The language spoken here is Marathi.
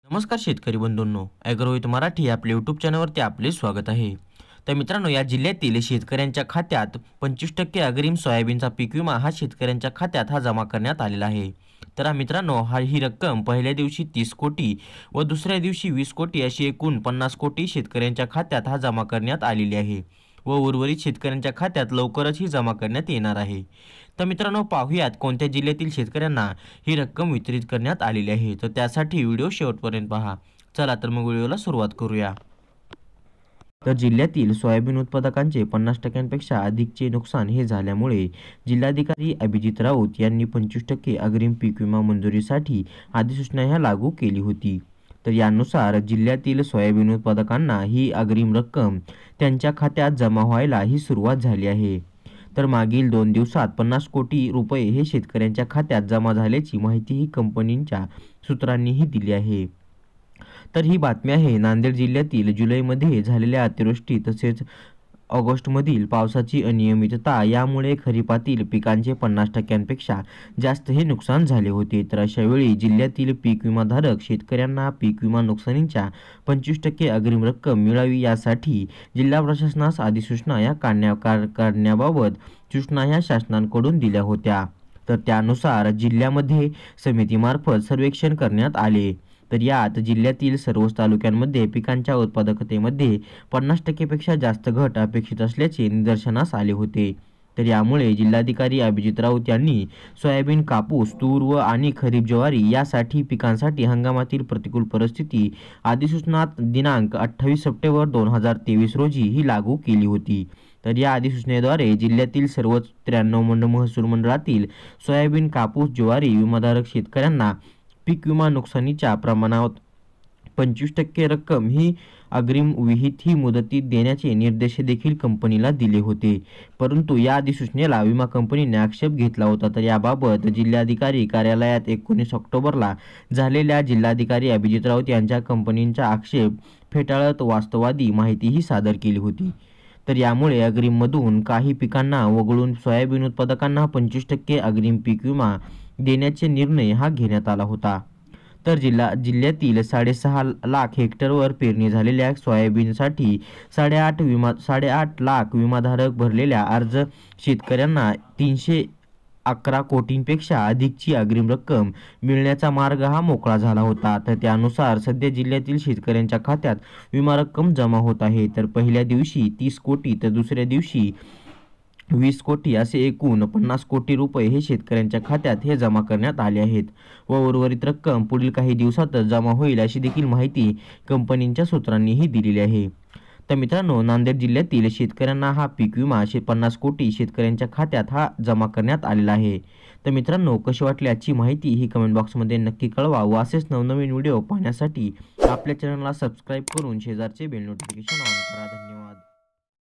नमस्कार शेतकरी बंधूंनो, ॲग्रोहित मराठी आपल्या यूट्यूब चॅनलवरती आपले स्वागत आहे। तर मित्रांनो, या जिल्ह्यातील शेतकऱ्यांच्या खात्यात 25% अग्रिम सोयाबीनचा पीक विमा हा शेतकऱ्यांच्या खात्यात जमा करण्यात आलेला आहे। तर मित्रांनो, ही रक्कम पहिल्या दिवशी 30 कोटी व दुसऱ्या दिवशी 20 कोटी अशी एकूण 50 कोटी शेतकऱ्यांच्या खात्यात जमा करण्यात आलेली आहे व उर्वरित शेतकऱ्यांच्या खात्यात लवकरच ही जमा करण्यात येणार आहे। तर मित्रांनो, पाहूयात कोणत्या जिल्ह्यातील शेतकऱ्यांना ही रक्कम वितरित करण्यात आलेली आहे। तर त्यासाठी व्हिडिओ शेवटपर्यंत पहा। चला तर मग व्हिडिओला सुरुवात करूया। तर जिल्ह्यातील सोयाबीन उत्पादकांचे 50% अधिकचे नुकसान हे झाल्यामुळे जिल्हाधिकारी अभिजित राऊत यांनी 25% अग्रिम पीक विमा मंजुरीसाठी अधिसूचना लागू केली होती। तर यानुसार जिल्ह्यातील सोयाबीन उत्पादकांना ही अग्रिम रक्कम त्यांच्या खात्यात जमा व्हायला ही सुरुवात झाली आहे। तर मागील 2 दिवसात 50 कोटी रुपये हे शेतकऱ्यांच्या खात्यात जमा झाल्याची माहितीही कंपनीच्या सूत्रांनीही दिली आहे। तर ही बातमी आहे नांदेड जिल्ह्यातील जुलैमध्ये झालेल्या अतिवृष्टी तसेच ऑगस्टमधील पावसाची अनियमितता यामुळे खरीपातील पिकांचे 50%पेक्षा जास्त हे नुकसान झाले होते। तर अशा वेळी जिल्ह्यातील पीक विमाधारक शेतकऱ्यांना पीक विमा नुकसानीच्या 25% अग्रिम रक्कम मिळावी यासाठी जिल्हा प्रशासनास अधिसूचना काढण्याबाबत सूचना ह्या शासनाकडून दिल्या होत्या। तर त्यानुसार जिल्ह्यामध्ये समितीमार्फत सर्वेक्षण करण्यात आले। तर यात जिल्ह्यातील सर्वच तालुक्यांमध्ये पिकांच्या उत्पादकतेमध्ये 50% पेक्षा जास्त घट अपेक्षित असल्याचे निदर्शनास आले होते। तर यामुळे जिल्हाधिकारी अभिजित राऊत यांनी सोयाबीन, कापूस, तूर व आणि खरीप ज्वारी यासाठी पिकांसाठी हंगामातील प्रतिकूल परिस्थिती अधिसूचना दिनांक 28 सप्टेंबर 2023 रोजी ही लागू केली होती। तर या अधिसूचनेद्वारे जिल्ह्यातील सर्वच 93 महसूल मंडळातील सोयाबीन, कापूस, ज्वारी विमाधारक शेतकऱ्यांना पीक विमा नुकसानीच्या प्रमाणात 25% रक्कम ही अग्रिम विहित ही मुदतीत देण्याचे निर्देश देखील कंपनीला दिले होते। परंतु या अधिसूचनेला विमा कंपनीने आक्षेप घेतला होता। तर याबाबत जिल्हाधिकारी कार्यालयात 19 ऑक्टोबरला झालेल्या जिल्हाधिकारी अभिजित राऊत यांच्या कंपनीचा आक्षेप फेटाळत वास्तववादी माहितीही सादर केली होती। तर यामुळे अग्रिममधून काही पिकांना वगळून सोयाबीन उत्पादकांना 25% अग्रिम पीक विमा देण्याचे निर्णय घेण्यात आला होता। तर जिल्ह्यातील 6.5 लाख हेक्टरवर पेरणी झालेल्या सोयाबीनसाठी 8.5 लाख विमाधारक भरलेल्या अर्ज शेतकऱ्यांना 311 कोटींपेक्षा अधिकची अग्रिम रक्कम मिळण्याचा मार्ग मोकळा झाला होता। तर त्यानुसार सध्या जिल्ह्यातील शेतकऱ्यांच्या खात्यात विमा रक्कम जमा होत आहे। तर पहिल्या दिवशी 30 कोटी तर दुसऱ्या दिवशी 20 कोटी असे एकूण 50 कोटी रुपये हे शेतकऱ्यांच्या खात्यात जमा करण्यात आले आहेत व उर्वरित रक्कम पुढील काही दिवसातच जमा होईल अशी देखील माहिती कंपनीच्या सूत्रांनीही दिलेली आहे। तर मित्रांनो, नांदेड जिल्ह्यातील शेतकऱ्यांना पीक विमा 50 कोटी शेतकऱ्यांच्या खात्यात जमा करण्यात आलेला आहे। तर मित्रांनो, कशी वाटली आजची माहिती ही कमेंट बॉक्समध्ये नक्की कळवा व असेच नवनवीन व्हिडिओ पाहण्यासाठी आपल्या चॅनलला सबस्क्राईब करून शेजारचे बेल नोटिफिकेशन ऑन करा। धन्यवाद।